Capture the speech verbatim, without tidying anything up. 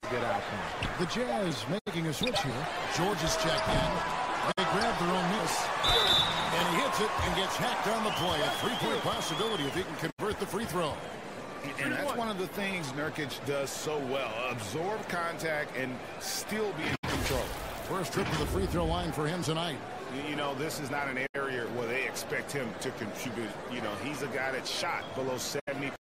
good outcome. The Jazz making a switch here. George is checked in. They grab their own miss. And he hits it and gets hacked on the play. A three-point possibility if he can convert the free throw. And that's one of the things Nurkić does so well. Absorb contact and still be in control. First trip to the free throw line for him tonight. You know, this is not an area where they expect him to contribute. You know, he's a guy that shot below seventy